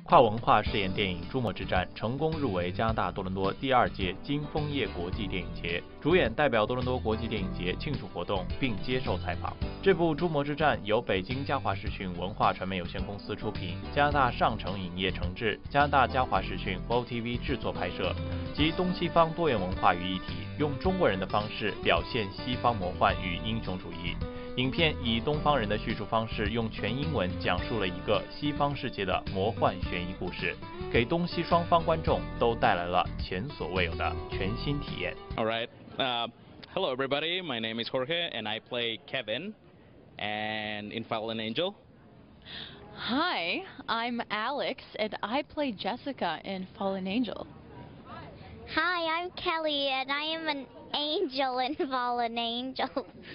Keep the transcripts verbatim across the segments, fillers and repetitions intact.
跨文化试验电影《诸魔之战》成功入围加拿大多伦多第二届金枫叶国际电影节，主演代表多伦多国际电影节庆祝活动并接受采访。这部《诸魔之战》由北京嘉华视讯文化传媒有限公司出品，加拿大上城影业承制，加拿大嘉华视讯 F O T V 制作拍摄，集东西方多元文化于一体，用中国人的方式表现西方魔幻与英雄主义。影片以东方人的叙述方式，用全英文讲述了一个西方世界的魔幻悬疑故事，给东西双方观众都带来了前所未有的全新体验。 All right, uh, hello everybody. My name is Jorge, and I play Kevin, and in Fallen Angel. Hi, I'm Alex, and I play Jessica in Fallen Angel. Hi, I'm Kelly, and I am an angel in Fallen Angel.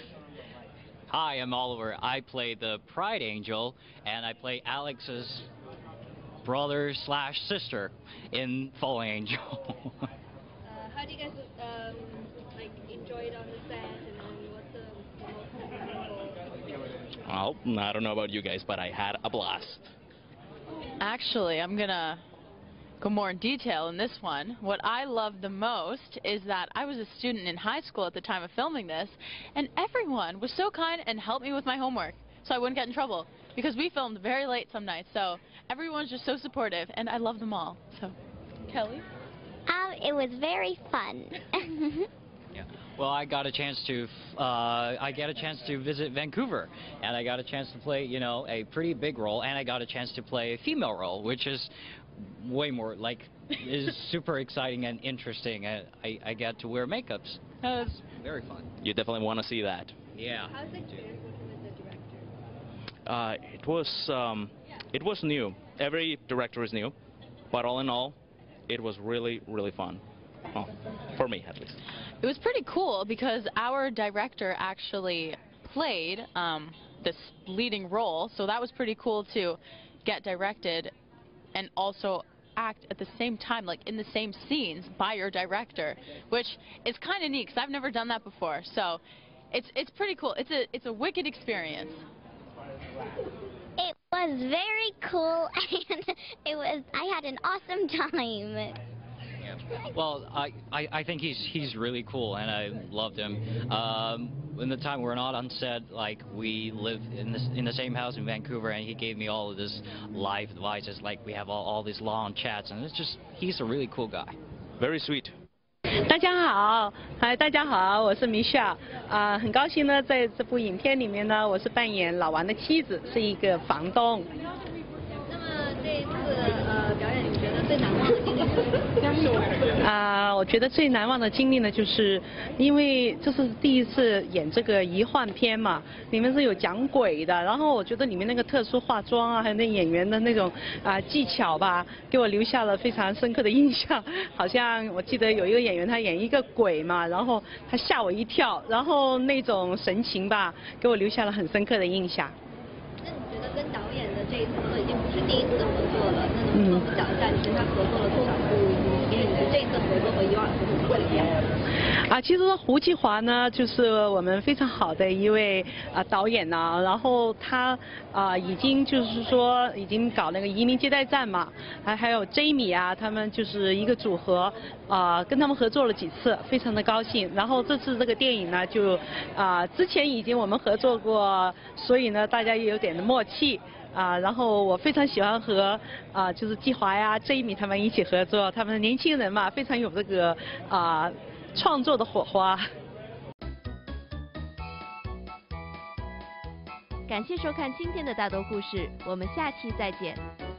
Hi, I'm Oliver. I play the Pride Angel, and I play Alex's brother slash sister in Fallen Angel. uh, how do you guys um, like enjoy it on the set, and then what's the most memorable? Well, I don't know about you guys, but I had a blast. Actually, I'm gonna go more in detail in this one. What I loved the most is that I was a student in high school at the time of filming this, and everyone was so kind and helped me with my homework so I wouldn't get in trouble, because we filmed very late some nights, so everyone's just so supportive, and I love them all. So, Kelly? Um, it was very fun. Yeah. Well, I got a chance to, uh, I got a chance to visit Vancouver, and I got a chance to play, you know, a pretty big role, and I got a chance to play a female role, which is way more, like, is super exciting and interesting. I, I, I get to wear makeups. That was very fun. You definitely want to see that. Yeah. How's the experience working with the director? Uh, it was um, it was new. Every director is new, but all in all, it was really, really fun. Oh, for me, at least. It was pretty cool because our director actually played um, this leading role, so that was pretty cool to get directed and also act at the same time, like in the same scenes by your director, which is kind of neat because I've never done that before. So it's it's pretty cool. It's a it's a wicked experience. It was very cool, and it was I had an awesome time. Well, I, I, I think he's he's really cool, and I loved him. Um, in the time we're not on set, like we live in this in the same house in Vancouver, and he gave me all of this life advices. Like we have all, all these long chats, and it's just he's a really cool guy. Very sweet. 大家好，嗨，大家好，我是米夏，啊，很高兴呢，在这部影片里面呢，我是扮演老王的妻子，是一个房东。 那么这一次呃表演，你觉得最难忘的经历是什么？ 啊，我觉得最难忘的经历呢，就是因为这是第一次演这个疑幻片嘛，里面是有讲鬼的，然后我觉得里面那个特殊化妆啊，还有那演员的那种啊技巧吧，给我留下了非常深刻的印象。好像我记得有一个演员他演一个鬼嘛，然后他吓我一跳，然后那种神情吧，给我留下了很深刻的印象。 那你觉得跟导演的这一次已经不是第一次合作了，那能不能跟我们讲一下你跟他合作了多少部电影？这次合作和以往合作不一样？ 啊，其实胡继华呢，就是我们非常好的一位啊导演呢，然后他啊已经就是说已经搞那个移民接待站嘛，还还有 Jamie 啊，他们就是一个组合啊，跟他们合作了几次，非常的高兴。然后这次这个电影呢，就啊之前已经我们合作过，所以呢大家也有点的默契。啊，然后我非常喜欢和啊，就是季华呀、Jamie 他们一起合作，他们年轻人嘛，非常有这个啊创作的火花。 感谢收看今天的大多故事，我们下期再见。